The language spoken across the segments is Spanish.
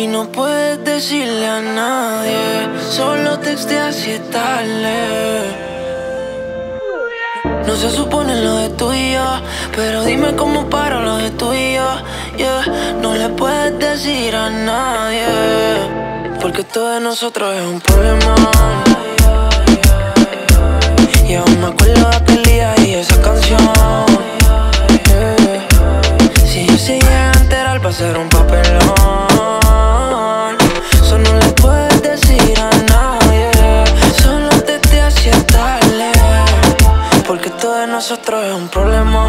y no puedes decirle a nadie. Solo texteas si es tarde. No se supone lo de tú y yo, pero dime cómo paro lo de tú y yo, yeah. No le puedes decir a nadie, porque todo de nosotros es un problema. Y aún me acuerdo de aquel día y esa canción, yeah. Si yo se llega a enterar va a ser un papelón. Eso no le puedes decir a nadie. Solo te hacía tarde, porque todo de nosotros es un problema.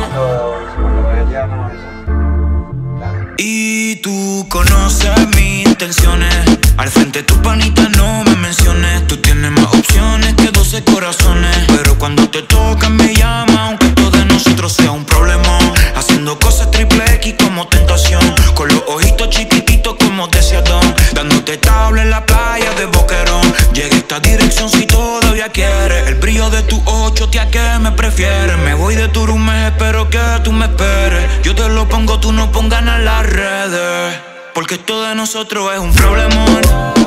Y tú conoces mis intenciones. Al frente de tu panita no me menciones. Tú tienes más opciones que 12 corazones, pero cuando te tocan me llama, aunque todo de nosotros sea un problema. Haciendo cosas triple X como tentación, con los ojitos chiquititos como deseadón, dándote tabla en la playa de Boquerón. Llegué a esta dirección si todavía quieres. El brillo de tu ocho, tía, que me prefieres. Me voy de tu room, espero que tú me esperes. Yo te lo pongo, tú no pongas en las redes, porque esto de nosotros es un problemón.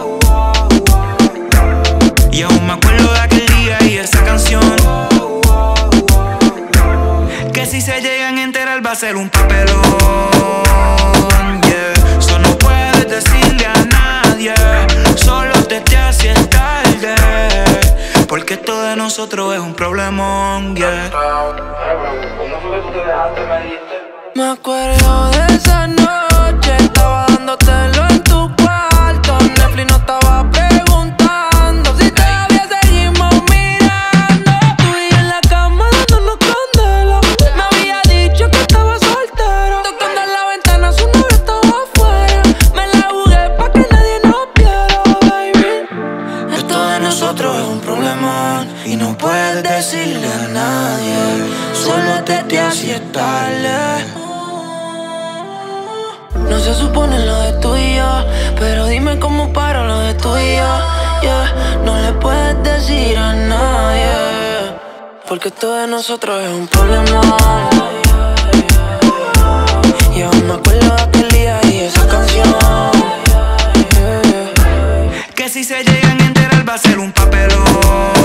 Y aún me acuerdo de aquel día y esa canción, que si se llegan a enterar va a ser un papelón, yeah. Eso no puedes decirle a nadie. Solo te haces tarde, porque esto de nosotros es un problemón, yeah. Me acuerdo de esa noche, estaba dándotelo en tu cuarto. Netflix no estaba preguntando si todavía seguimos mirando. Tú y yo en la cama dándonos candela. Me había dicho que estaba soltero. Tocando en la ventana, su novio estaba afuera. Me la jugué pa' que nadie nos viera, baby. Esto de nosotros es un problema y no puedes decirle a nadie. Solo te hacía tarde. No se supone lo de tú y yo, pero dime cómo paro lo de tú y yo, yeah. No le puedes decir a nadie, porque todo de nosotros es un problema. Y aún me acuerdo de aquel día y esa canción, yeah. Que si se llegan a enterar va a ser un papelón.